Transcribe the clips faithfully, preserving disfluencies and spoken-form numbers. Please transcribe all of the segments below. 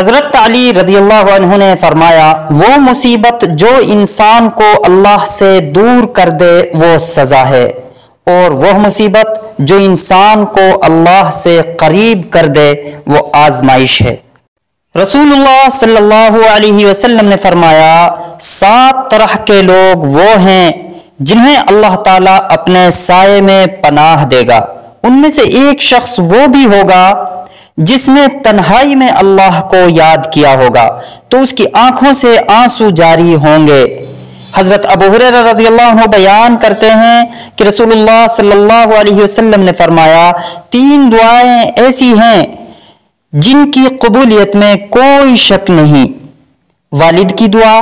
حضرت علی رضی اللہ عنہ نے فرمایا، وہ مصیبت جو انسان کو اللہ سے دور کر دے وہ سزا ہے، اور وہ مصیبت جو انسان کو اللہ سے قریب کر دے وہ آزمائش ہے۔ رسول اللہ صلی اللہ علیہ وسلم نے فرمایا، سات طرح کے لوگ وہ ہیں جنہیں اللہ تعالیٰ اپنے سائے میں پناہ دے گا۔ ان میں سے ایک شخص وہ بھی ہوگا جس نے تنہائی میں اللہ کو یاد کیا ہوگا تو اس کی آنکھوں سے آنسو جاری ہوں گے۔ حضرت ابو ہریرہ رضی اللہ عنہ بیان کرتے ہیں کہ رسول اللہ صلی اللہ علیہ وسلم نے فرمایا، تین دعائیں ایسی ہیں جن کی قبولیت میں کوئی شک نہیں: والد کی دعا،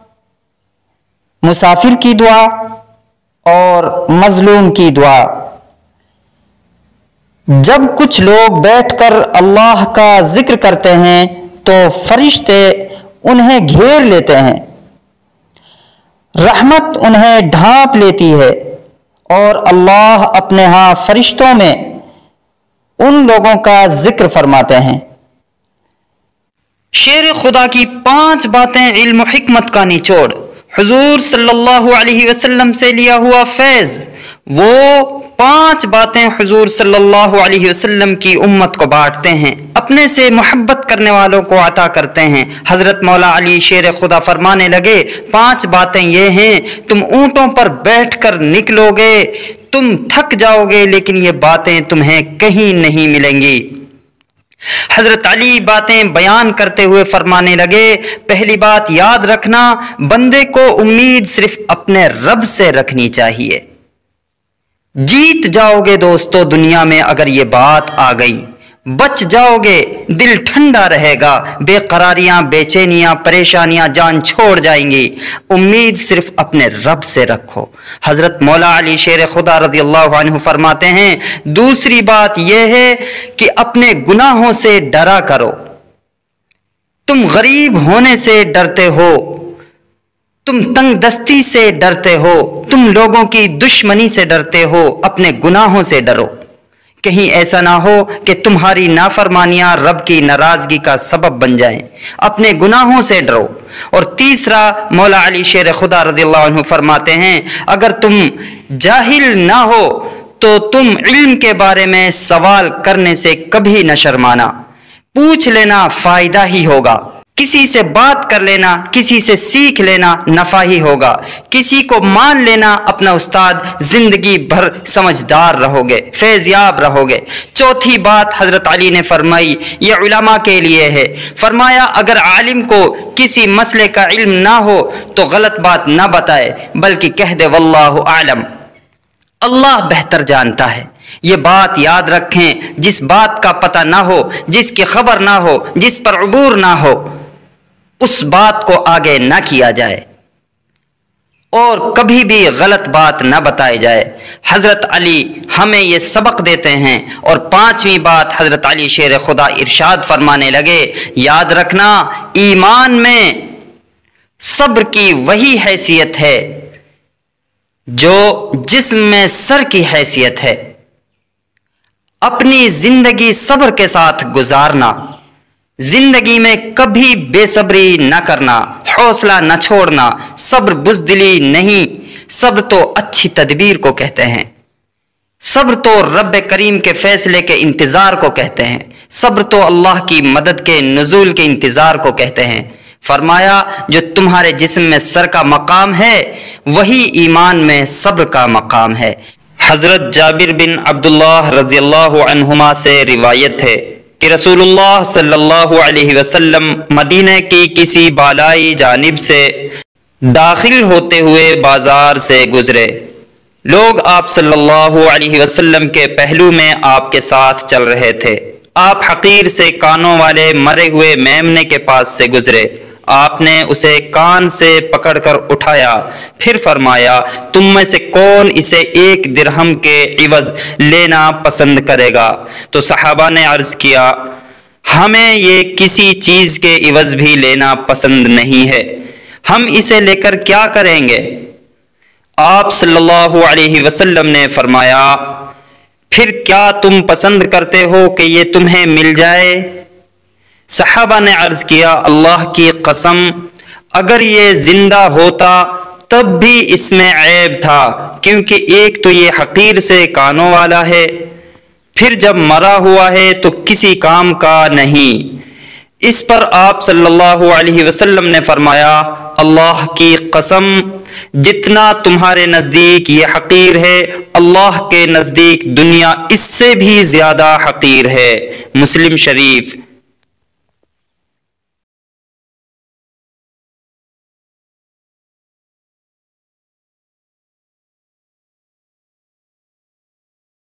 مسافر کی دعا اور مظلوم کی دعا۔ جب کچھ لوگ بیٹھ کر اللہ کا ذکر کرتے ہیں تو فرشتے انہیں گھیر لیتے ہیں، رحمت انہیں ڈھانپ لیتی ہے، اور اللہ اپنے ہاں فرشتوں میں ان لوگوں کا ذکر فرماتے ہیں۔ شیر خدا کی پانچ باتیں علم و حکمت کا نچوڑ، حضور صلی اللہ علیہ وسلم سے لیا ہوا فیض۔ وہ پانچ باتیں حضور صلی اللہ علیہ وسلم کی امت کو بانٹتے ہیں، اپنے سے محبت کرنے والوں کو عطا کرتے ہیں۔ حضرت مولا علی شیر خدا فرمانے لگے، پانچ باتیں یہ ہیں، تم اونٹوں پر بیٹھ کر نکلو گے، تم تھک جاؤ گے، لیکن یہ باتیں تمہیں کہیں نہیں ملیں گی۔ حضرت علی باتیں بیان کرتے ہوئے فرمانے لگے، پہلی بات یاد رکھنا، بندے کو امید صرف اپنے رب سے رکھنی چاہیے۔ جیت جاؤ گے دوستو دنیا میں اگر یہ بات آ گئی، بچ جاؤ گے، دل ٹھنڈا رہے گا، بے قراریاں، بے چینیاں، پریشانیاں جان چھوڑ جائیں گی۔ امید صرف اپنے رب سے رکھو۔ حضرت مولا علی شیر خدا رضی اللہ عنہ فرماتے ہیں، دوسری بات یہ ہے کہ اپنے گناہوں سے ڈرا کرو۔ تم غریب ہونے سے ڈرتے ہو، تم تنگ دستی سے ڈرتے ہو، تم لوگوں کی دشمنی سے ڈرتے ہو، اپنے گناہوں سے ڈرو، کہیں ایسا نہ ہو کہ تمہاری نافرمانیاں رب کی ناراضگی کا سبب بن جائیں۔ اپنے گناہوں سے ڈرو۔ اور تیسرا، مولا علی شیر خدا رضی اللہ عنہ فرماتے ہیں، اگر تم جاہل نہ ہو تو تم علم کے بارے میں سوال کرنے سے کبھی نہ شرمانا، پوچھ لینا فائدہ ہی ہوگا۔ کسی سے بات کر لینا، کسی سے سیکھ لینا نفع ہی ہوگا۔ کسی کو مان لینا اپنا استاد، زندگی بھر سمجھدار رہو گے، فیض یاب رہو گے۔ چوتھی بات حضرت علی نے فرمائی، یہ علماء کے لیے ہے، فرمایا اگر عالم کو کسی مسئلے کا علم نہ ہو تو غلط بات نہ بتائے بلکہ کہہ دے واللہ اعلم، اللہ بہتر جانتا ہے۔ یہ بات یاد رکھیں، جس بات کا پتہ نہ ہو، جس کی خبر نہ ہو، جس پر عبور نہ ہو، اس بات کو آگے نہ کیا جائے اور کبھی بھی غلط بات نہ بتائی جائے۔ حضرت علی ہمیں یہ سبق دیتے ہیں۔ اور پانچویں بات حضرت علی شیر خدا ارشاد فرمانے لگے، یاد رکھنا ایمان میں صبر کی وہی حیثیت ہے جو جسم میں سر کی حیثیت ہے۔ اپنی زندگی صبر کے ساتھ گزارنا، زندگی میں کبھی بے صبری نہ کرنا، حوصلہ نہ چھوڑنا، صبر بزدلی نہیں، صبر تو اچھی تدبیر کو کہتے ہیں، صبر تو رب کریم کے فیصلے کے انتظار کو کہتے ہیں، صبر تو اللہ کی مدد کے نزول کے انتظار کو کہتے ہیں۔ فرمایا جو تمہارے جسم میں سر کا مقام ہے وہی ایمان میں صبر کا مقام ہے۔ حضرت جابر بن عبداللہ رضی اللہ عنہما سے روایت ہے کہ رسول اللہ صلی اللہ علیہ وسلم مدینہ کی کسی بالائی جانب سے داخل ہوتے ہوئے بازار سے گزرے۔ لوگ آپ صلی اللہ علیہ وسلم کے پہلو میں آپ کے ساتھ چل رہے تھے۔ آپ حقیر سے کانوں والے مرے ہوئے میمنے کے پاس سے گزرے۔ آپ نے اسے کان سے پکڑ کر اٹھایا، پھر فرمایا تم میں سے کون اسے ایک درہم کے عوض لینا پسند کرے گا؟ تو صحابہ نے عرض کیا ہمیں یہ کسی چیز کے عوض بھی لینا پسند نہیں ہے، ہم اسے لے کر کیا کریں گے؟ آپ صلی اللہ علیہ وسلم نے فرمایا پھر کیا تم پسند کرتے ہو کہ یہ تمہیں مل جائے؟ صحابہ نے عرض کیا اللہ کی قسم اگر یہ زندہ ہوتا تب بھی اس میں عیب تھا، کیونکہ ایک تو یہ حقیر سے کانوں والا ہے، پھر جب مرا ہوا ہے تو کسی کام کا نہیں۔ اس پر آپ صلی اللہ علیہ وسلم نے فرمایا اللہ کی قسم جتنا تمہارے نزدیک یہ حقیر ہے اللہ کے نزدیک دنیا اس سے بھی زیادہ حقیر ہے۔ مسلم شریف۔